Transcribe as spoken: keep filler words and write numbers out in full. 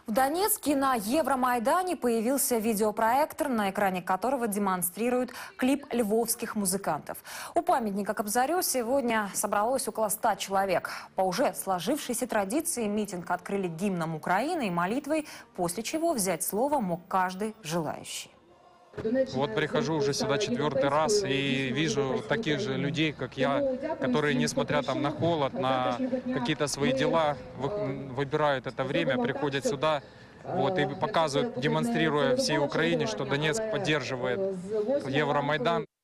В Донецке на Евромайдане появился видеопроектор, на экране которого демонстрируют клип львовских музыкантов. У памятника Кобзарю сегодня собралось около ста человек. По уже сложившейся традиции митинг открыли гимном Украины и молитвой, после чего взять слово мог каждый желающий. Вот прихожу уже сюда четвертый раз и вижу таких же людей, как я, которые, несмотря там на холод, на какие-то свои дела, выбирают это время, приходят сюда, вот, и показывают, демонстрируя всей Украине, что Донецк поддерживает Евромайдан.